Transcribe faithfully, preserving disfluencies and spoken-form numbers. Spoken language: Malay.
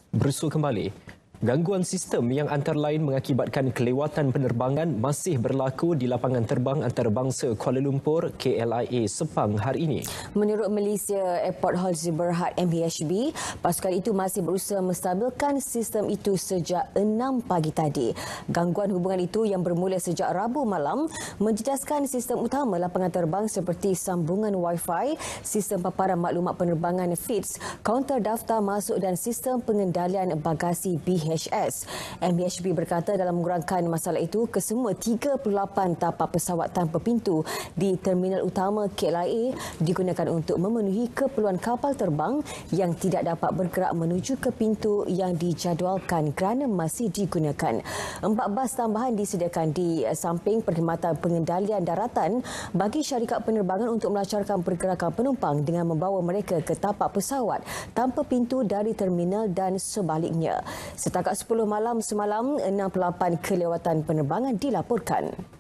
Bersua kembali. Gangguan sistem yang antara lain mengakibatkan kelewatan penerbangan masih berlaku di lapangan terbang antarabangsa Kuala Lumpur K L I A Sepang hari ini. Menurut Malaysia Airport Halsey Berhad M B H B, pasukan itu masih berusaha menstabilkan sistem itu sejak enam pagi tadi. Gangguan hubungan itu yang bermula sejak Rabu malam menjejaskan sistem utama lapangan terbang seperti sambungan Wi-Fi, sistem paparan maklumat penerbangan F I T S, kaunter daftar masuk dan sistem pengendalian bagasi B H S. M B H B berkata dalam mengurangkan masalah itu, kesemua tiga puluh lapan tapak pesawat tanpa pintu di terminal utama K L I A digunakan untuk memenuhi keperluan kapal terbang yang tidak dapat bergerak menuju ke pintu yang dijadualkan kerana masih digunakan. Empat bas tambahan disediakan di samping perkhidmatan pengendalian daratan bagi syarikat penerbangan untuk melancarkan pergerakan penumpang dengan membawa mereka ke tapak pesawat tanpa pintu dari terminal dan sebaliknya. Setakat sepuluh malam semalam, enam puluh lapan kelewatan penerbangan dilaporkan.